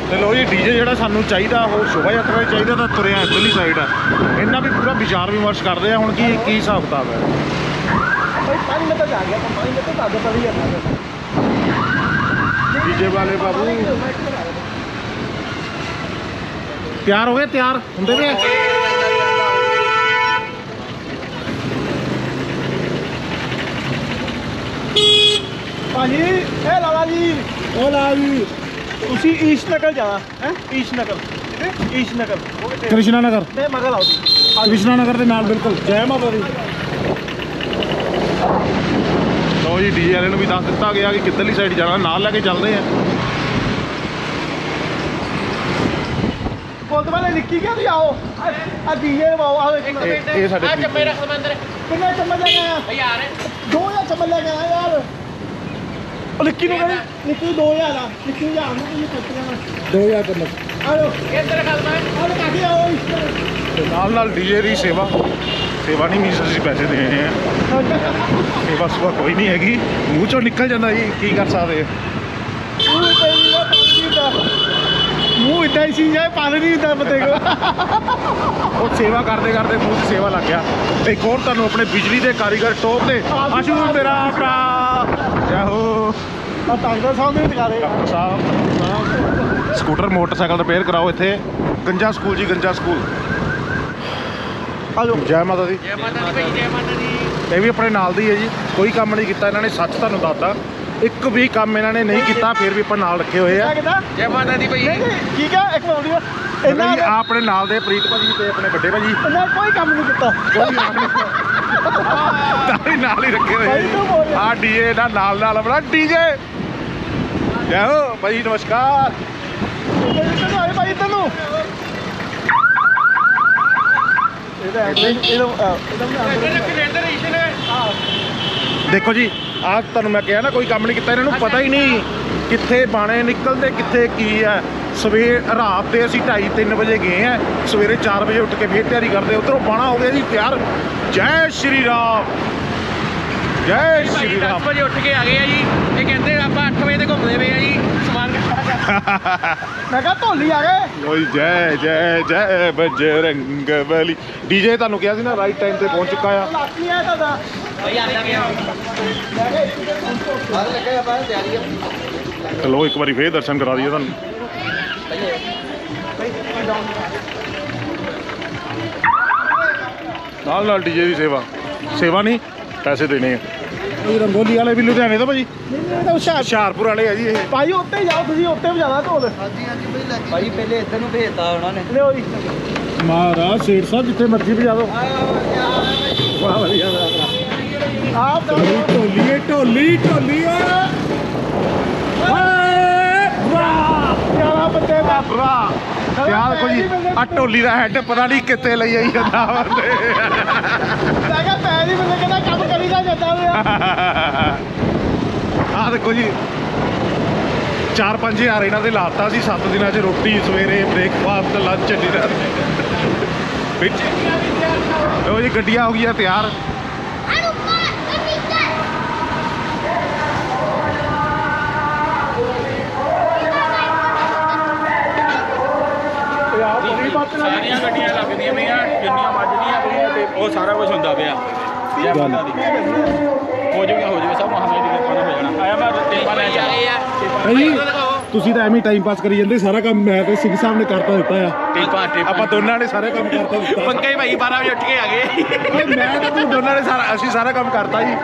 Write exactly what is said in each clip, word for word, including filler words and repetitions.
ਤੇ ਲੋ ਜੀ ਡੀਜੇ ਜਿਹੜਾ ਸਾਨੂੰ ਚਾਹੀਦਾ ਉਹ ਸ਼ੋਭਾ ਯਾਤਰਾ ਚਾਹੀਦਾ ਤਾਂ ਤੁਰਿਆ ਇੱਧਰਲੀ ਸਾਈਡ ਆ। ਇਹਨਾਂ ਵੀ ਪੂਰਾ ਵਿਚਾਰ ਵਿਮਰਸ਼ ਕਰਦੇ ਆ ਹੁਣ ਕੀ ਕੀ ਹਿਸਾਬ ਕਿਤਾਬ ਹੈ। ਡੀਜੇ ਵਾਲੇ ਬਾਬੂ ਤਿਆਰ ਹੋ ਗਏ? ਤਿਆਰ ਹੁੰਦੇ ਪਏ ਭਾਜੀ ਇਹ ਲਾਲਾ ਜੀ ਉਹ ਲਾਲਾ ਜੀ ਤੁਸੀਂ ਈਸ਼ ਨਗਰ ਜਾਣਾ ਹੈ। ਈਸ਼ ਨਗਰ ਈਸ਼ ਨਗਰ ਕ੍ਰਿਸ਼ਨਾ ਨਗਰ ਤੇ ਮਗਰ ਆਓ ਜੀ। ਕ੍ਰਿਸ਼ਨਾ ਨਗਰ ਦੇ ਨਾਲ ਬਿਲਕੁਲ। ਜੈ ਮਾਤਾ ਦੀ। ਲੋ ਜੀ ਡੀਜੇ ਵਾਲੇ ਨੂੰ ਵੀ ਦੱਸ ਦਿੱਤਾ ਗਿਆ ਕਿ ਕਿੱਧਰਲੀ ਸਾਈਡ ਜਾਣਾ, ਨਾਲ ਲੈ ਕੇ ਚੱਲਦੇ ਆ। ਬੋਲਦੇ ਵਾਲੇ ਨਿੱਕੀ ਕਿਉਂ ਨਹੀਂ ਆਓ ਆ ਡੀਜੇ ਵਾਓ ਆ ਇਹ ਸਾਡੇ ਚੱਮੇ ਰੱਖ ਮੰਦਰ ਕਿੰਨੇ ਚਮਚ ਲੈ ਕੇ ਆਇਆ ਯਾਰ? ਦੋ ਹਜ਼ਾਰ ਚਮਚ ਲੈ ਕੇ ਆਇਆ ਯਾਰ। ਉਹ ਨਿੱਕੀ ਨੂੰ ਕਹਿੰਦੀ ਨਿੱਕੀ ਦੋ ਹਜ਼ਾਰ ਆ। ਨਿੱਕੀ ਨੂੰ ਹਜ਼ਾਰ ਨੂੰ ਤੁਸੀਂ ਕੱਟਿਆ ਦੋ ਹਜ਼ਾਰ ਚਮਚ। ਆਓ ਇੱਧਰ ਗੱਲ ਮੈਂ ਆਓ ਕਾਫੀ ਆਓ ਤੇ ਨਾਲ ਨਾਲ ਡੀਜੇ ਦੀ ਸੇਵਾ ਸੇਵਾ ਨਹੀਂ ਮੀਨਸ ਅਸੀਂ ਪੈਸੇ ਦੇ ਰਹੇ ਹਾਂ। ਸੇਵਾ ਸੁਭਾ ਕੋਈ ਨਹੀਂ ਹੈਗੀ, ਮੂੰਹ ਚੋਂ ਨਿਕਲ ਜਾਂਦਾ ਜੀ, ਕੀ ਕਰ ਸਕਦੇ। ਮੂੰਹ ਇੱਦਾਂ ਹੀ ਸੀ ਜਾਏ ਪਾਣੀ ਨਹੀਂ ਹੁੰਦਾ ਬੰਦੇ ਕੋਲ। ਉਹ ਸੇਵਾ ਕਰਦੇ ਕਰਦੇ ਮੂੰਹ 'ਚ ਸੇਵਾ ਲੱਗ ਗਿਆ। ਤੇ ਇੱਕ ਹੋਰ ਤੁਹਾਨੂੰ ਆਪਣੇ ਬਿਜਲੀ ਦੇ ਕਾਰੀਗਰ ਟੋਪ ਤੇ ਆਸ਼ੂ ਮੇਰਾ ਭਰਾ ਜਾਹੋ ਆ ਟਾਂਗਾ ਸਾਹਿਬ ਨੇ ਦਿਖਾ ਰਹੇ ਸਾਹਿਬ। ਸਕੂਟਰ ਮੋਟਰਸਾਈਕਲ ਰਿਪੇਅਰ ਕਰਾਓ ਇੱਥੇ ਗੰਜਾ ਸਕੂਲ ਜੀ, ਗੰਜਾ ਸਕੂਲ। ਆਜੋ ਜੈ ਮਾਤਾ ਦੀ। ਜੈ ਮਾਤਾ ਦੀ ਭਾਈ, ਜੈ ਮਾਤਾ ਦੀ। ਇਹ ਵੀ ਆਪਣੇ ਨਾਲ ਦੀ ਹੈ ਜੀ, ਕੋਈ ਕੰਮ ਨਹੀਂ ਕੀਤਾ ਇਹਨਾਂ ਨੇ, ਸੱਚ ਤੁਹਾਨੂੰ ਦੱਸਦਾ। ਇੱਕ ਵੀ ਕੰਮ ਇਹਨਾਂ ਨੇ ਨਹੀਂ ਕੀਤਾ, ਫਿਰ ਵੀ ਆਪਾਂ ਨਾਲ ਰੱਖੇ ਹੋਏ ਆ। ਜੈ ਮਾਤਾ ਦੀ ਭਾਈ। ਠੀਕ ਆ ਇੱਕ ਮਿੰਟ ਇਹਨਾਂ ਆ ਆਪਣੇ ਨਾਲ ਦੇ ਪ੍ਰੀਤ ਭਾਜੀ ਤੇ ਆਪਣੇ ਵੱਡੇ ਭਾਜੀ ਇਹਨਾਂ ਕੋਈ ਕੰਮ ਨਹੀਂ ਕੀਤਾ। ਕੋਈ ਨਾਲ ਹੀ ਰੱਖੇ ਹੋਏ ਆ। ਡੀਜੇ ਦਾ ਨਾਲ ਨਾਲ ਆਪਣਾ ਡੀਜੇ। ਜੈ ਹੋ ਭਾਜੀ, ਨਮਸਕਾਰ। ਆਏ ਭਾਈ ਤੈਨੂੰ ਦੇਖੋ ਜੀ ਆਹ ਤੁਹਾਨੂੰ ਮੈਂ ਕਿਹਾ ਨਾ ਕੋਈ ਕੰਮ ਨਹੀਂ ਕੀਤਾ, ਇਹਨਾਂ ਨੂੰ ਪਤਾ ਹੀ ਨਹੀਂ ਕਿੱਥੇ ਬਾਣੇ ਨਿਕਲਦੇ ਕਿੱਥੇ ਕੀ ਹੈ। ਸਵੇਰ ਰਾਤ ਦੇ ਅਸੀਂ ਢਾਈ ਤਿੰਨ ਵਜੇ ਗਏ ਆ, ਸਵੇਰੇ ਚਾਰ ਵਜੇ ਉੱਠ ਕੇ ਫੇਰ ਤਿਆਰੀ ਕਰਦੇ, ਉੱਧਰੋਂ ਬਾਣਾ ਹੋ ਗਿਆ ਜੀ ਤਿਆਰ। ਜੈ ਸ਼੍ਰੀ ਰਾਮ, ਜੈ ਸ਼੍ਰੀ ਰਾਮ। ਦਸ ਵਜੇ ਉੱਠ ਕੇ ਆ ਗਏ ਆ ਜੀ। ਇਹ ਕਹਿੰਦੇ ਆਪਾਂ ਅੱਠ ਵਜੇ ਤੇ ਘੁੰਮਦੇ ਪਏ ਆ ਜੀ ਸਮਾਨ। ਮੈਂ ਕਿਹਾ ਢੋਲੀ ਆ ਗਏ। ਓਏ ਜੈ ਜੈ ਜੈ ਬਜਰੰਗ ਬਲੀ। ਡੀਜੇ ਤੁਹਾਨੂੰ ਕਿਹਾ ਸੀ ਨਾ ਰਾਈਟ ਟਾਈਮ ਤੇ ਪਹੁੰਚ ਚੁੱਕਾ ਆ। ਲੱਕ ਨਹੀਂ ਆਇਆ ਤੁਹਾਡਾ ਭਾਈ ਆਂਦਾ ਗਿਆ ਹਰ ਲੱਗਾ ਆਪਾਂ ਤਿਆਰੀ ਆ। ਚਲੋ ਇੱਕ ਵਾਰੀ ਫੇਰ ਦਰਸ਼ਨ ਕਰਾ ਦਈਏ ਤੁਹਾਨੂੰ। ਨਾਲ ਨਾਲ ਡੀਜੇ ਦੀ ਸੇਵਾ, ਸੇਵਾ ਨਹੀਂ ਪੈਸੇ ਦੇਣੇ ਆ। ਇਹ ਰੰਗੋਲੀ ਵਾਲੇ ਵੀ ਲੁਧਿਆਣੇ ਤੋਂ ਭਾਜੀ? ਹੁਸ਼ਿਆਰਪੁਰ ਵਾਲੇ ਆ ਜੀ ਇਹ। ਭਾਈ ਉੱਤੇ ਜਾਓ ਤੁਸੀਂ, ਉੱਤੇ ਵਜਾਣਾ ਢੋਲ। ਹਾਂਜੀ ਹਾਂਜੀ ਭਾਈ ਲੱਗੀ ਭਾਈ ਪਹਿਲੇ ਇੱਧਰ ਨੂੰ ਭੇਜਤਾ ਉਹਨਾਂ ਨੇ। ਲਿਓ ਜੀ ਮਹਾਰਾਜ ਸੇਠ ਸਾਹਿਬ ਜਿੱਥੇ ਮਰਜ਼ੀ ਵਜਾ ਦਿਓ। ਵਾਹ ਵਧੀਆ ਆਪ ਢੋਲੀ ਢੋਲੀ ਢੋਲੀ ਯਾਰਾ ਬੱਚੇ ਦਾ ਭਰਾ ਯਾਰ ਦੇਖੋ ਜੀ ਆ ਢੋਲੀ ਦਾ ਹੈਡ ਪਤਾ ਨਹੀਂ ਕਿੱਥੇ ਲਈ ਆਈ ਜਾਂਦਾ ਬੰਦੇ। ਮੈਂ ਕਿਹਾ ਪੈ ਨਹੀਂ ਬੰਦੇ ਕਹਿੰਦਾ ਕੰਮ ਕਰੀਦਾ ਜਾਂਦਾ ਹੋਇਆ। ਆਹ ਦੇਖੋ ਜੀ ਚਾਰ ਪੰਜ ਹਜ਼ਾਰ ਇਹਨਾਂ ਦੇ ਲਾਤਾ ਸੀ ਸੱਤ ਦਿਨਾਂ 'ਚ ਰੋਟੀ ਸਵੇਰੇ ਬ੍ਰੇਕਫਾਸਟ ਲੰਚ ਡਿਨਰ ਵਿੱਚ। ਲਓ ਜੀ ਗੱਡੀਆਂ ਹੋ ਗਈਆਂ ਤਿਆਰ। ਸਾਰੀਆਂ ਗੱਡੀਆਂ ਲੱਗਦੀਆਂ ਪਈਆਂ ਜਿੰਨੀਆਂ ਵੱਜਦੀਆਂ ਪਈਆਂ ਤੇ ਉਹ ਸਾਰਾ ਕੁਝ ਹੁੰਦਾ ਪਿਆ। ਜੈ ਮਾਤਾ ਦੀ। ਹੋ ਜਾਊਗਾ ਹੋ ਜਾਊਗਾ ਸਭ ਮਹਾਰਾਜ ਦੀ ਕਿਰਪਾ ਨਾਲ ਹੋ ਜਾਣਾ। ਆਇਆ ਮੈਂ ਟੇਪਾ ਲੈ ਜਾ ਭਾਈ ਤੁਸੀਂ ਤਾਂ ਐਵੇਂ ਟਾਈਮ ਪਾਸ ਕਰੀ ਜਾਂਦੇ, ਸਾਰਾ ਕੰਮ ਮੈਂ ਤੇ ਸਿੰਘ ਸਾਹਿਬ ਨੇ ਕਰਤਾ ਦਿੱਤਾ ਆ। ਟੇਪਾ ਟੇਪਾ ਆਪਾਂ ਦੋਨਾਂ ਨੇ ਸਾਰੇ ਕੰਮ ਕਰਤਾ ਦਿੱਤਾ। ਪੰਕਾ ਹੀ ਭਾਈ ਬਾਰਾਂ ਵਜੇ ਉੱਠ ਕੇ ਆ ਗਏ। ਮੈਂ ਤਾਂ ਤੂੰ ਦੋਨਾਂ ਨੇ ਸਾਰਾ ਅਸੀਂ ਸਾਰਾ ਕੰਮ ਕਰਤਾ ਜੀ।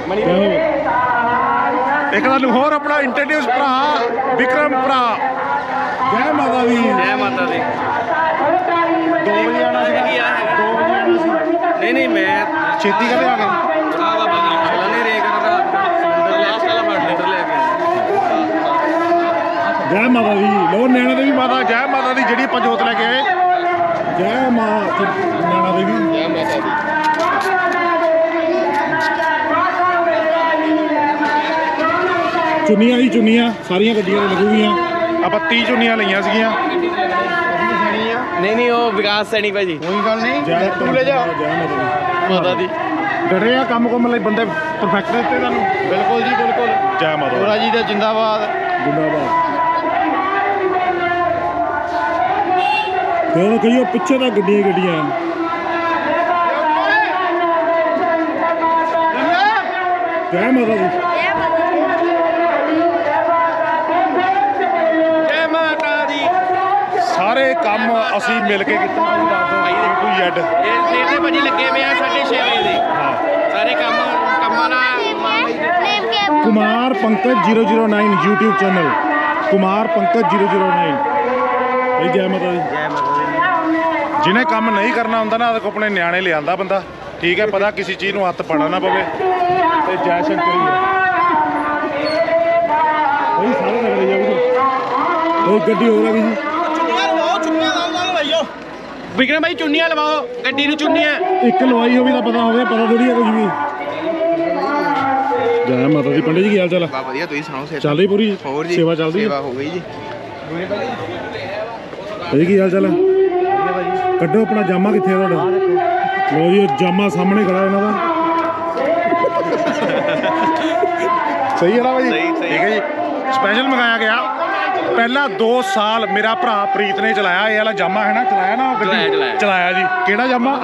ਇੱਕ ਤੁਹਾਨੂੰ ਹੋਰ ਆਪਣਾ ਇੰਟਰੋਡਿਊਸ ਭਰਾ ਵਿਕਰਮ ਭਰਾ। ਜੈ ਮਾਤਾ ਦੀ। ਜੈ ਮਾਤਾ ਦੀ। ਦੋ ਵਜੇ ਆਉਣਾ ਸੀ। ਦੋ ਵਜੇ ਆਉਣਾ ਸੀ। ਨਹੀਂ ਨਹੀਂ ਮੈਂ ਛੇਤੀ ਕਦੇ ਆ ਗਏ? ਆ ਬਾਬਾ ਜੀ ਚਲਾ ਨਹੀਂ ਰੇ ਕਰਦਾ ਸਿਲੰਡਰ ਲਾਸਟ ਵਾਲਾ ਫੜ ਲੀਟਰ ਲੈ ਕੇ ਜੈ ਮਾਤਾ ਦੀ। ਲੋ ਨੈਣਾ ਦੇਵੀ ਮਾਤਾ ਜੈ ਮਾਤਾ ਦੀ, ਜਿਹੜੀ ਆਪਾਂ ਜੋਤ ਲੈ ਕੇ ਆਏ। ਜੈ ਮਾਂ ਨੈਣਾ ਦੇਵੀ। ਜੈ ਮਾਤਾ ਦੀ। ਚੁੰਨੀਆਂ ਹੀ ਚੁੰਨੀਆਂ ਸਾਰੀਆਂ ਗੱਡੀਆਂ ਤੇ ਲੱਗੂਗੀਆਂ। ਆਪਾਂ ਤੀਹ ਚੁੰਨੀਆਂ ਲਈਆਂ ਸੀਗੀਆਂ। ਨਹੀਂ ਨਹੀਂ ਉਹ ਵਿਕਾਸ ਸੈਣੀ ਭਾਜੀ। ਕੋਈ ਗੱਲ ਨਹੀਂ। ਜੈ ਲੈ ਜਾ ਮਾਤਾ ਦੀ। ਡਰੇ ਆ ਕੰਮ ਕੁੰਮ ਲਈ ਬੰਦੇ ਪਰਫੈਕਟ ਦਿੱਤੇ ਤੁਹਾਨੂੰ। ਬਿਲਕੁਲ ਜੀ ਬਿਲਕੁਲ। ਜੈ ਮਾਤਾ ਹੋਰਾ ਜੀ ਦਾ ਜਿੰਦਾਬਾਦ। ਜਿੰਦਾਬਾਦ। ਤੇ ਉਹ ਕਹੀਓ ਪਿੱਛੇ ਤਾਂ ਗੱਡੀਆਂ ਗੱਡੀਆਂ ਜੈ ਮਾਤਾ ਦੀ ਜੈ ਮਾਤਾ ਦੀ। ਸਾਰੇ ਕੰਮ ਅਸੀਂ ਮਿਲ ਕੇ ਕੀਤਾ ਭਾਈ ਦੱਸ ਟੂ ਜ਼ੈਡ। ਇਹ ਸਵੇਰ ਦੇ ਭਾਜੀ ਲੱਗੇ ਪਏ ਆ ਸਾਢੇ ਛੇ ਵਜੇ ਦੇ ਸਾਰੇ ਕੰਮ ਕੰਮਾਂ ਨਾਲ Kumar Pankaj zero zero nine YouTube channel Kumar Pankaj zero zero nine ਭਾਈ ਜੈ ਮਾਤਾ ਦੀ। ਜੈ ਮਾਤਾ ਦੀ। ਜਿਹਨੇ ਕੰਮ ਨਹੀਂ ਕਰਨਾ ਹੁੰਦਾ ਨਾ ਉਹਦੇ ਆਪਣੇ ਨਿਆਣੇ ਲਿਆਂਦਾ ਬੰਦਾ ਠੀਕ ਹੈ ਪਤਾ ਕਿਸੇ ਚੀਜ਼ ਨੂੰ ਹੱਥ ਪਾਣਾ ਨਾ ਪਵੇ ਤੇ ਜੈ ਸ਼ੰਕਰ ਹੀ ਹੈ ਭਾਈ ਸਾਰੇ ਲੱਗਦੇ ਜਾਊਗੇ ਉਹ ਗੱਡੀ ਹੋ ਰਹੀ ਜੀ ਚੁੰਨੀਆਂ ਲਵਾਓ ਚੁੰਨੀਆਂ ਨਾਲ ਨਾਲ ਲਵਾਈਓ ਵਿਕਰਮ ਭਾਈ ਚੁੰਨੀਆਂ ਲਵਾਓ ਗੱਡੀ ਨੂੰ ਚੁੰਨੀਆਂ ਇੱਕ ਲਵਾਈ ਹੋਵੇ ਤਾਂ ਪਤਾ ਹੋਵੇ ਪਤਾ ਥੋੜੀ ਹੈ ਕੁਝ ਵੀ ਜੈ ਮਾਤਾ ਦੀ। ਪੰਡਿਤ ਜੀ ਕੀ ਹਾਲ ਚਾਲ ਬਾ ਵਧੀਆ ਤੁਸੀਂ ਸੁਣਾਓ ਸੇ ਚੱਲ ਰਹੀ ਪੂਰੀ ਹੋਰ ਜੀ ਸੇਵਾ ਚੱਲਦੀ ਸੇਵਾ ਹੋ ਗਈ ਜੀ ਭਾਈ ਕੀ ਹਾਲ ਚਾਲ ਹੈ ਕੱਢੋ ਆਪਣਾ ਜਾਮਾ ਕਿੱਥੇ ਆ ਤੁਹਾਡਾ ਲੋ ਜੀ ਜਾਮਾ ਸਾਹਮਣੇ ਖੜਾ ਇਹਨਾਂ ਦਾ ਸਹੀ ਹੈ ਨਾ ਭਾਈ ਠੀਕ ਹੈ ਜੀ ਸਪੈਸ਼ਲ ਮੰਗਾਇਆ ਗਿਆ ਪਹਿਲਾਂ ਦੋ ਸਾਲ ਮੇਰਾ ਭਰਾ ਪ੍ਰੀਤ ਨੇ ਚਲਾਇਆ ਇਹ ਵਾਲਾ ਜਾਮਾ ਹੈ ਨਾ ਚਲਾਇਆ ਨਾ ਉਹ ਗੱਡੀ ਚਲਾਇਆ ਜੀ ਕਿਹੜਾ ਜਾਮਾ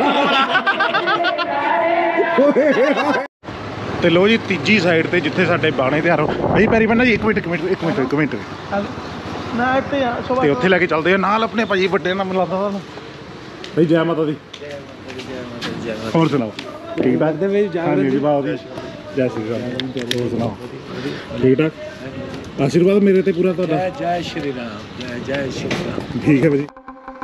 ਤੇ ਲੋ ਜੀ ਤੀਜੀ ਸਾਈਡ ਤੇ ਜਿੱਥੇ ਸਾਡੇ ਬਾਣੇ ਤਿਆਰ ਹੋ ਭਾਈ ਪੈਰੀ ਬੰਨਾ ਜੀ ਇੱਕ ਮਿੰਟ ਇੱਕ ਮਿੰਟ ਇੱਕ ਮਿੰਟ ਇੱਕ ਮਿੰਟ ਨਾ ਇੱਥੇ ਆ ਤੇ ਉੱਥੇ ਲੈ ਕੇ ਚੱਲਦੇ ਆ ਨਾਲ ਆਪਣੇ ਭਾਜੀ ਵੱਡੇ ਨਾਲ ਮਿਲਾਦਾ ਤੁਹਾਨੂੰ ਭਾਈ ਜੈ ਮਾਤਾ ਦੀ ਹੋਰ ਸੁਣਾਓ ਠੀਕ ਠਾਕ ਦੇ ਵਿੱਚ ਜਾ ਹਾਂਜੀ ਜੀ ਬਾਬਾ ਜੀ ਜੈ ਸ਼੍ਰੀ ਰਾਮ ਹੋਰ ਸੁਣਾਓ ਠੀਕ ਠਾਕ ਆਸ਼ੀਰਵਾਦ ਮੇਰੇ ਤੇ ਪੂਰਾ ਤੁਹਾਡਾ ਜੈ ਸ਼੍ਰੀ ਰਾਮ ਜੈ ਜੈ ਸ਼੍ਰੀ ਰਾਮ ਠੀਕ ਹੈ ਭਾਜੀ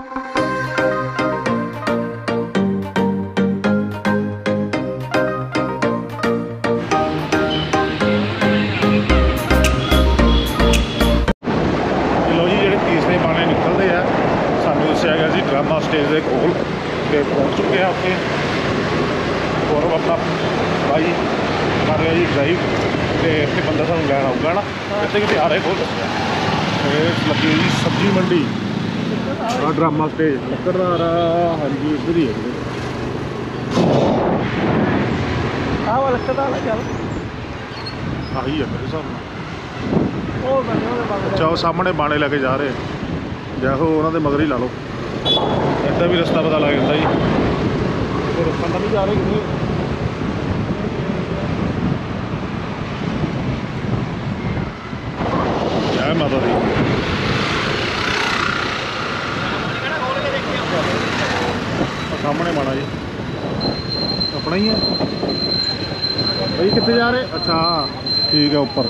ਡਰਾਮਾ ਸਟੇਜ ਦੇ ਕੋਲ ਤੇ ਪਹੁੰਚ ਚੁੱਕੇ ਆ ਉੱਥੇ ਹੋਰ ਆਪਣਾ ਭਾਈ ਕਰ ਰਿਹਾ ਜੀ ਡਰਾਈਵ ਤੇ ਇੱਥੇ ਬੰਦਾ ਸਾਨੂੰ ਲੈਣ ਆਊਗਾ ਨਾ ਇੱਥੇ ਕਿਤੇ ਆ ਰਹੇ ਕੋਲ ਇਹ ਲੱਗੀ ਜੀ ਸਬਜ਼ੀ ਮੰਡੀ ਆ ਡਰਾਮਾ ਸਟੇਜ ਲੱਕੜਦਾਰ ਹਾਂਜੀ ਇੱਧਰ ਹੀ ਹੈ ਆਹ ਵਾਲਾ ਕਦਾ ਲਾ ਚੱਲ ਆਹੀ ਹੈ ਮੇਰੇ ਹਿਸਾਬ ਨਾਲ ਉਹ ਬੰਦੇ ਉਹਦੇ ਬਾਅਦ ਅੱਛਾ ਉਹ ਸਾਹਮਣੇ ਬਾਣੇ ਲੈ ਕੇ ਜਾ ਰਹੇ ਜਾਹੋ ਉਹਨਾਂ ਦੇ ਮਗਰ ਹੀ ਲਾ ਲਓ ਇੱਦਾਂ ਵੀ ਰਸਤਾ ਪਤਾ ਲੱਗ ਜਾਂਦਾ ਜੀ ਤੇ ਰਸਤਾ ਤਾਂ ਨਹੀਂ ਜਾ ਰਹੇ ਕਿਤੇ ਜੈ ਮਾਤਾ ਦੀ ਸਾਹਮਣੇ ਬਾਣਾ ਜੀ ਆਪਣਾ ਹੀ ਹੈ ਭਾਈ ਕਿੱਥੇ ਜਾ ਰਹੇ ਅੱਛਾ ਠੀਕ ਹੈ ਉੱਪਰ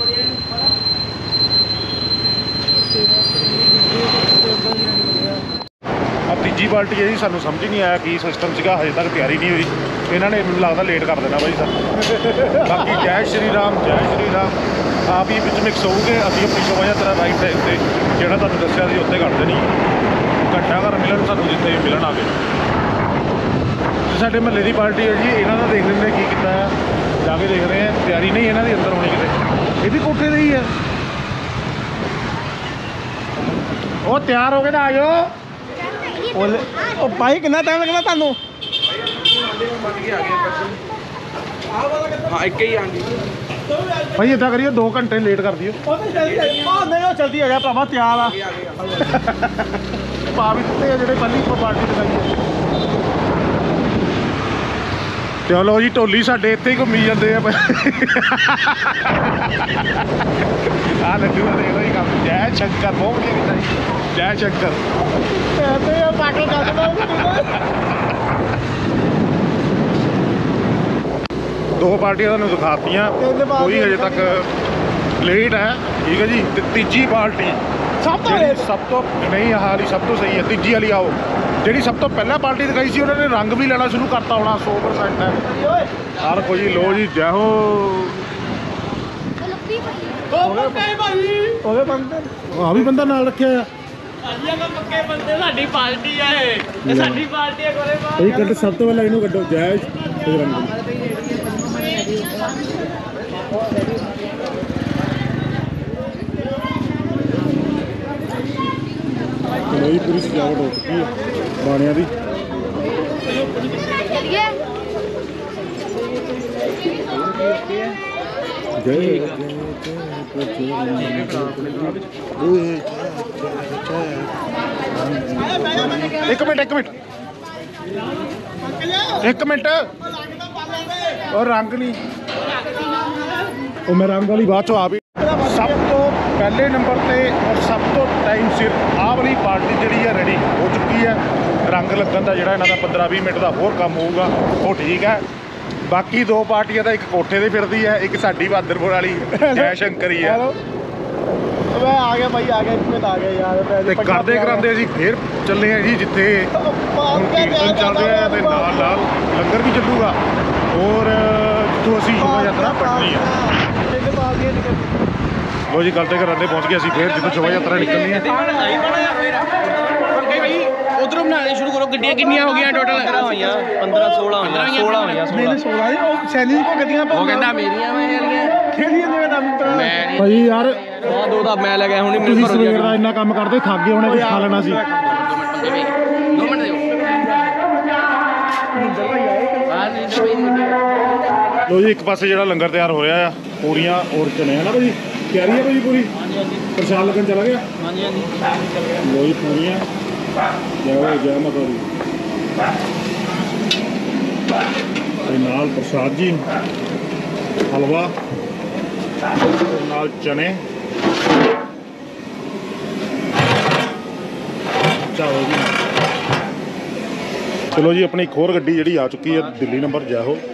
ਆ ਤੀਜੀ ਬਾਲਟੀ ਹੈ ਜੀ ਸਾਨੂੰ ਸਮਝ ਨਹੀਂ ਆਇਆ ਕੀ ਸਿਸਟਮ ਸੀਗਾ ਹਜੇ ਤੱਕ ਤਿਆਰੀ ਨਹੀਂ ਹੋਈ ਇਹਨਾਂ ਨੇ ਮੈਨੂੰ ਲੱਗਦਾ ਲੇਟ ਕਰ ਦੇਣਾ ਬਾਈ ਸਰ ਬਾਕੀ ਜੈ ਸ਼੍ਰੀ ਰਾਮ ਜੈ ਸ਼੍ਰੀ ਰਾਮ ਆਪ ਹੀ ਵਿੱਚ ਮਿਕਸ ਹੋਊਗੇ ਅਸੀਂ ਆਪਣੀ ਸ਼ੋਭਾ ਯਾਤਰਾ ਰਾਈਟ ਸਾਈਡ ਤੇ ਜਿਹੜਾ ਤੁਹਾਨੂੰ ਦੱਸਿਆ ਸੀ ਉੱਥੇ ਕੱਢਦੇ ਨਹੀਂ ਘੰਟਾ ਘਰ ਮਿਲਣ ਸਾਨੂੰ ਜਿੱਥੇ ਮਿਲਣ ਆ ਗਏ ਸਾਡੇ ਮਹੱਲੇ ਦੀ ਪਾਰਟੀ ਹੈ ਜੀ ਇਹਨਾਂ ਦਾ ਦੇਖ ਲੈਂਦੇ ਕੀ ਕੀਤਾ ਹੈ ਜਾ ਕੇ ਦੇਖਦੇ ਹਾਂ ਤਿਆਰੀ ਨਹੀਂ ਇਹਨਾਂ ਦੀ ਅੰਦਰ ਹੋਣੀ ਕਿਤੇ ਇਹ ਵੀ ਕੋਠੇ ਦੇ ਹੀ ਹੈ ਉਹ ਤਿਆਰ ਹੋ ਗਏ ਤਾਂ ਆਇਓ ਉਹ ਭਾਈ ਕਿੰਨਾ ਟਾਈਮ ਲੱਗਣਾ ਤੁਹਾਨੂੰ ਹਾਂ ਇੱਕ ਹੀ ਆਂਦੀ ਭਾਈ ਇੱਦਾਂ ਕਰੀਏ ਦੋ ਘੰਟੇ ਲੇਟ ਕਰ ਦਿਓ ਉਹ ਤਾਂ ਜਲਦੀ ਉਹ ਨਹੀਂ ਉਹ ਜਲਦੀ ਆ ਗਿਆ ਭਰਾਵਾ ਤਿਆਰ ਆ ਪਾ ਵੀ ਦਿੱਤੇ ਆ ਜਿਹੜੇ ਪਹਿਲੀ ਪਾਰਟੀ ਲਗਾਈ ਚਲੋ ਜੀ ਢੋਲੀ ਸਾਡੇ ਇੱਥੇ ਹੀ ਘੁੰਮੀ ਜਾਂਦੇ ਆ ਆ ਲੱਡੂ ਆ ਦੇਖ ਲਓ ਜੀ ਕੰਮ ਜੈ ਸ਼ੰਕਰ ਬਹੁਤ ਵਧੀਆ ਕੀਤਾ ਜੀ ਜੈ ਸ਼ੰਕਰ ਤੇ ਇਹ ਪਾਟਲ ਕੱਢਦਾ ਦੋ ਪਾਰਟੀਆਂ ਤੁਹਾਨੂੰ ਦਿਖਾਤੀਆਂ ਕੋਈ ਹਜੇ ਤੱਕ ਲੇਟ ਹੈ ਠੀਕ ਹੈ ਜੀ ਤੇ ਤੀਜੀ ਪਾਰਟੀ ਸਭ ਤੋਂ ਜਿਹੜੀ ਸਭ ਤੋਂ ਨਹੀਂ ਆਹ ਵਾਲੀ ਸਭ ਤੋਂ ਸਹੀ ਹੈ ਤੀਜੀ ਵਾਲੀ ਆਓ ਜਿਹੜੀ ਸਭ ਤੋਂ ਪਹਿਲਾਂ ਪਾਰਟੀ ਦਿਖਾਈ ਸੀ ਉਹਨਾਂ ਨੇ ਰੰਗ ਵੀ ਲੈਣਾ ਸ਼ੁਰੂ ਕਰਤਾ ਹੋਣਾ ਸੌ ਪਰਸੈਂਟ ਹੈ ਹਰ ਕੋਈ ਲੋ ਜੀ ਜੈ ਹੋ ਉਹ ਪੱਕੇ ਭਾਈ ਉਹਦੇ ਬੰਦੇ ਆ ਵੀ ਬੰਦਾ ਨਾਲ ਰੱਖਿਆ ਆ ਭਾਈਆਂ ਦਾ ਪੱਕੇ ਬੰਦੇ ਸਾਡੀ ਪਾਰਟੀ ਆ ਇਹ ਇਹ ਸਾਡੀ ਪਾਰਟੀ ਆ ਕੋਲੇ ਬਾਹਰ ਇਹ ਕੱਢ ਸਭ ਤੋਂ ਪਹਿਲਾਂ ਇਹਨੂੰ ਕੱਢੋ ਜੈ ਸ਼੍ਰੀ ਰਾਮ ਚਲੋ ਪੂਰੀ ਸਜਾਵਟ ਹੋ ਚੁੱਕੀ ਹੈ ਬਾਣਿਆਂ ਦੀ ਜੈ ਇੱਕ ਮਿੰਟ ਇੱਕ ਮਿੰਟ ਇੱਕ ਮਿੰਟ ਉਹ ਰੰਗ ਨਹੀਂ ਉਹ ਮੈਂ ਰੰਗ ਵਾਲੀ ਬਾਅਦ ਚੋਂ ਆ ਵੀ ਸਭ ਤੋਂ ਪਹਿਲੇ ਨੰਬਰ ਤੇ ਔਰ ਸਭ ਤੋਂ ਟਾਈਮ ਸਿਰ ਆਹ ਵਾਲੀ ਪਾਰਟੀ ਜਿਹੜੀ ਹੈ ਰੈਡੀ ਹੋ ਚੁੱਕੀ ਹੈ। ਰੰਗ ਲੱਗਣ ਦਾ ਜਿਹੜਾ ਇਹਨਾਂ ਦਾ ਪੰਦਰਾਂ ਵੀਹ ਮਿੰਟ ਦਾ ਹੋਰ ਕੰਮ ਹੋਊਗਾ ਉਹ ਠੀਕ ਹੈ। ਬਾਕੀ ਦੋ ਪਾਰਟੀਆਂ ਦਾ ਇੱਕ ਕੋਠੇ ਤੇ ਫਿਰਦੀ ਹੈ, ਇੱਕ ਸਾਡੀ ਬਹਾਦਰਪੁਰ ਵਾਲੀ ਜੈ ਸ਼ੰਕਰੀ ਹੈ। ਮੈਂ ਆ ਗਿਆ ਭਾਈ, ਆ ਗਿਆ ਇੱਕ ਮਿੰਟ ਆ ਗਿਆ ਯਾਰ। ਤੇ ਕਰਦੇ ਕਰਾਂਦੇ ਅਸੀਂ ਫੇਰ ਚੱਲੇ ਆ ਜੀ ਜਿੱਥੇ ਹੁਣ ਕੀਰਤਨ ਚੱਲ ਰਿਹਾ ਤੇ ਨਾਲ ਨਾਲ ਲੰਗਰ ਵੀ ਚੱਲੂਗਾ ਔਰ ਜਿੱਥੋਂ ਅਸੀਂ ਸ਼ੋਭਾ ਯਾਤਰਾ ਪੜਨੀ ਹੈ। ਲੋ ਜੀ ਕਰਦੇ ਕਰਾਂਦੇ ਪਹੁੰਚ ਗਏ ਅਸੀਂ ਫੇਰ ਜਿੱਥੋਂ ਸ਼ੋਭਾ ਯਾਤਰਾ ਨਿਕਲਣੀ ਹੈ। ਉਧਰੋਂ ਬਣਾਉਣੇ ਸ਼ੁਰੂ ਕਰੋ। ਗੱਡੀਆਂ ਕਿੰਨੀਆਂ ਹੋ ਗਈਆਂ ਟੋਟਲ? ਹੋਈਆਂ ਪੰਦਰਾਂ ਸੋਲਾਂ ਹੋਈਆਂ ਸੋਲਾਂ ਹੋਈਆਂ ਨਹੀਂ ਸੋਲਾਂ ਨਹੀਂ, ਉਹ ਸੈਲੀ ਕੋ ਗੱਡੀਆਂ ਉਹ ਕਹਿੰਦਾ ਮੇਰੀਆਂ ਮੈਂ ਵਾਲੀਆਂ ਖੇਲੀਆਂ ਦੇ ਨਾਮ ਤਾਂ ਮੈਂ ਨਹੀਂ। ਭਾਈ ਯਾਰ ਆ ਦੋ ਦਾ ਮੈਂ ਲੈ ਗਿਆ ਹੁਣ ਤੁਸੀਂ ਸਵੇਰ ਦਾ ਇੰਨਾ ਕੰਮ ਕਰਦੇ ਥੱਕ ਗਏ ਹੋਣੇ, ਕੁਝ ਖਾ ਲੈਣਾ ਸੀ। ਦੋ ਮਿੰਟ ਦਿਓ। ਹਾਂ ਨਹੀਂ ਲੋ ਜੀ ਇੱਕ ਪਾਸੇ ਜਿਹੜਾ ਲੰਗਰ ਤਿਆਰ ਹੋ ਰਿਹਾ ਆ, ਪੂਰੀਆਂ ਔਰ ਚਨੇ ਹੈ ਨਾ ਭਾਜੀ, ਤਿਆਰੀ ਹੈ ਭਾਜੀ ਪੂਰੀ? ਪ੍ਰਸ਼ਾਦ ਲੱਗਣ ਚਲਾ ਗਿਆ? ਹਾਂਜੀ ਹਾਂਜੀ ਲੋ ਜੀ ਪੂਰੀਆਂ ਜੈ ਹੋ ਜੈ ਮਾਤਾ ਦੀ ਤੇ ਨਾਲ ਪ੍ਰਸ਼ਾਦ ਜੀ, ਹਲਵਾ ਤੇ ਨਾਲ ਚਨੇ ਚਾਵਲ ਜੀ। ਚਲੋ ਜੀ ਆਪਣੀ ਇੱਕ ਹੋਰ ਗੱਡੀ ਜਿਹੜੀ ਆ ਚੁੱਕੀ ਹੈ ਦਿੱਲੀ ਨੰਬਰ ਜੈ ਹੋ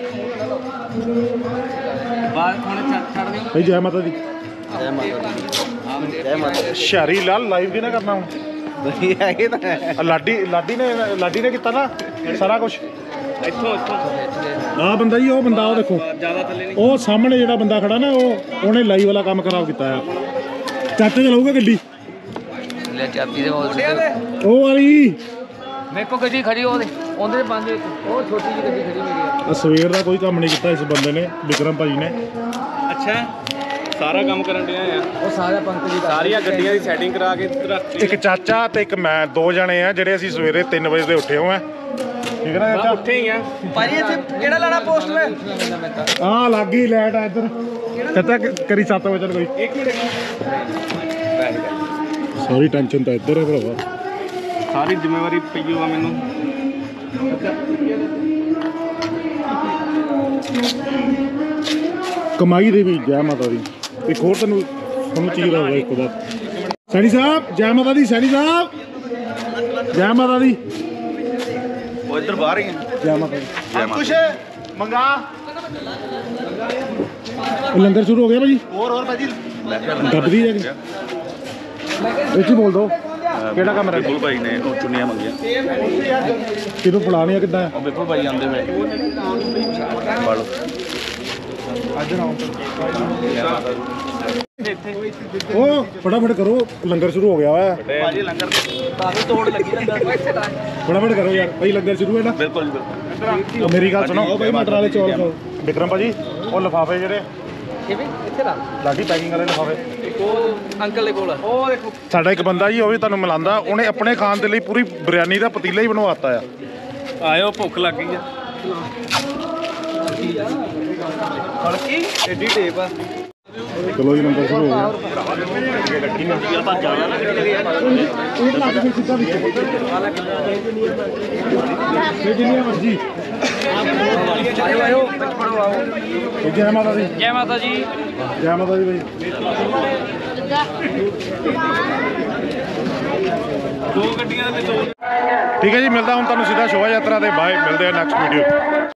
ਬਾਹਰ ਹੁਣ ਛੱਡ ਦਿਓ। ਭਾਈ ਜੈ ਮਾਤਾ ਦੀ। ਜੈ ਮਾਤਾ ਦੀ ਜੈ ਮਾਤਾ ਸ਼ਹਿਰੀ ਲਾਲ ਲਾਈਵ ਕਿਹਨੇ ਕਰਨਾ ਹੁਣ? ਦੀ ਹੈਗੇ ਤਾਂ ਆਹ ਲਾਡੀ ਲਾਡੀ ਨੇ ਲਾਡੀ ਨੇ ਕੀਤਾ ਨਾ ਸਾਰਾ ਕੁਝ। ਇੱਥੋਂ ਇੱਥੋਂ ਆਹ ਬੰਦਾ ਜੀ, ਉਹ ਬੰਦਾ ਉਹ ਦੇਖੋ, ਜ਼ਿਆਦਾ ਥੱਲੇ ਨਹੀਂ। ਉਹ ਸਾਹਮਣੇ ਜਿਹੜਾ ਬੰਦਾ ਖੜਾ ਨਾ ਉਹ ਉਹਨੇ ਲਾਈਵ ਵਾਲਾ ਕੰਮ ਖਰਾਬ ਕੀਤਾ ਆ। ਚਾਚਾ ਚਲਾਊਗਾ ਗੱਡੀ ਲੈ ਚਾਬੀ ਦੇ ਬੋਲ ਉਹ ਵਾਲੀ। ਮੇਰੇ ਕੋ ਗੱਡੀ ਖੜੀ ਉਹਦੇ ਉਹਦੇ ਬੰਦ ਉਹ ਛੋਟੀ ਜਿਹੀ ਗੱਡੀ ਖੜੀ ਮੇਰੀ। ਆਹ ਸਵੇਰ ਦਾ ਕੋਈ ਕੰਮ ਨਹੀਂ ਕੀਤਾ ਇਸ ਬੰਦੇ ਨੇ, ਵਿਕਰਮ ਭਾਜੀ ਨੇ। ਅੱਛਾ ਸਾਰਾ ਕੰਮ ਕਰਨ ਡਿਆ ਆ। ਉਹ ਸਾਰਾ ਪੰਕਜ ਜੀ ਸਾਰੀਆਂ ਗੱਡੀਆਂ ਦੀ ਸੈਟਿੰਗ ਕਰਾ ਕੇ ਰੱਖਤੀ। ਇੱਕ ਚਾਚਾ ਤੇ ਇੱਕ ਮੈਂ, ਦੋ ਜਣੇ ਆ ਜਿਹੜੇ ਅਸੀਂ ਸਵੇਰੇ ਤਿੰਨ ਵਜੇ ਦੇ ਉੱਠੇ ਹੋਏ ਆ। ਠੀਕ ਹੈ ਨਾ ਚਾਚਾ? ਉੱਠੇ ਹੀ ਆ ਭਾਜੀ ਇੱਥੇ ਕਿਹੜਾ ਲਾਣਾ ਪੋਸਟ ਮੈਂ? ਆਹ ਲੱਗ ਗਈ ਲਾਈਟ ਆ ਇੱਧਰ। ਚਾਚਾ ਕਰੀ ਸੱਤ ਵਜੇ ਚੱਲ ਕੋਈ। ਇੱਕ ਮਿੰਟ ਸਾਰੀ ਟੈਨਸ਼ਨ ਤਾਂ ਇੱਧਰ ਹੈ ਭਰਾਵਾ। ਸਾਰੀ ਜ਼ਿੰਮੇਵਾਰੀ ਪਈ ਹੋਆ ਮੈਨੂੰ। ਕਮਾਈ ਦੇ ਵੀ ਜੈ ਮਾਤਾ ਦੀ। ਇੱਕ ਹੋਰ ਤੈਨੂੰ ਤੁਹਾਨੂੰ ਚੀਜ਼ ਹੋਊਗਾ ਇੱਕ ਵਾਰ। ਸੈਣੀ ਸਾਹਿਬ ਜੈ ਮਾਤਾ ਦੀ। ਸੈਣੀ ਸਾਹਿਬ ਜੈ ਮਾਤਾ ਦੀ। ਉਹ ਇੱਧਰ ਬਾਹਰ ਹੀ ਜੈ ਮਾਤਾ ਦੀ। ਜੈ ਮਾਤਾ ਕੁਛ ਮੰਗਾ ਲੰਗਰ ਸ਼ੁਰੂ ਹੋ ਗਿਆ ਭਾਜੀ। ਹੋਰ ਹੋਰ ਭਾਜੀ ਦੱਬਦੀ ਹੈ ਕਿ ਇੱਥੇ ਬੋਲ ਦੋ ਕਿਹੜਾ ਕੰਮ ਰਹਿ ਬਿਲਕੁਲ ਭਾਈ ਨੇ ਉਹ ਚੁੰਨੀਆਂ ਮੰਗੀਆਂ। ਕਿਹਨੂੰ ਪੜਾਣੀ ਕਿੱਦਾਂ ਹੈ? ਉਹ ਬਿਲਕੁਲ ਭਾਈ ਆਂਦੇ ਹੋਏ ਪਾਲੋ ਉਹ ਫਟਾਫਟ ਕਰੋ, ਲੰਗਰ ਸ਼ੁਰੂ ਹੋ ਗਿਆ ਵਾ। ਭਾਜੀ ਲੰਗਰ ਬਾਹਰ ਤੋੜ ਲੱਗੀ ਲੰਗਰ। ਫਟਾਫਟ ਕਰੋ ਯਾਰ ਭਾਈ, ਲੰਗਰ ਸ਼ੁਰੂ ਹੈ ਨਾ। ਬਿਲਕੁਲ ਜੀ ਬਿਲਕੁਲ। ਉਹ ਮੇਰੀ ਗੱਲ ਸੁਣੋ ਭਾਈ, ਮਟਰ ਵਾਲੇ ਚੌਲ ਖਾਓ। ਵਿਕਰਮ ਭਾਜੀ ਉਹ ਲਿਫਾਫੇ ਜਿਹੜੇ ਕਿਵੇਂ ਇੱਥੇ ਲਾ ਲਾਡੀ ਪੈਕਿੰਗ ਵਾਲੇ ਲਿਫਾਫੇ। ਉਹ ਅੰਕਲ ਦੇ ਕੋਲ ਉਹ ਦੇਖੋ। ਸਾਡਾ ਇੱਕ ਬੰਦਾ ਜੀ ਉਹ ਵੀ ਤੁਹਾਨੂੰ ਮਿਲਾਂਦਾ, ਉਹਨੇ ਆਪਣੇ ਖਾਣ ਦੇ ਲਈ ਪੂਰੀ ਬਿਰਿਆਨੀ ਦਾ ਪਤੀਲਾ ਹੀ ਬਣਵਾਤਾ ਆ। ਆਇਓ ਭੁੱਖ ਲੱਗ ਗਈ ਆ। ਫੜਕੀ ਐਡੀ ਟੇਪ ਆ। ਚਲੋ ਜੀ ਲੰਗਰ ਸ਼ੁਰੂ ਹੋ ਗਿਆ। ਜਿੰਨੀਆਂ ਮਰਜ਼ੀ ਆਇਓ ਆਇਓ ਵਿੱਚ ਪੜੋ ਆਓ। ਜੈ ਮਾਤਾ ਦੀ। ਜੈ ਮਾਤਾ ਜੀ। ਜੈ ਮਾਤਾ ਦੀ ਭਾਈ। ਦੋ ਗੱਡੀਆਂ ਦੇ ਵਿੱਚ ਠੀਕ ਹੈ ਜੀ, ਮਿਲਦਾ ਹੁਣ ਤੁਹਾਨੂੰ ਸਿੱਧਾ ਸ਼ੋਭਾ ਯਾਤਰਾ ਤੇ ਬਾਏ। ਮਿਲਦੇ ਆ ਨੈਕਸਟ ਵੀਡੀਓ।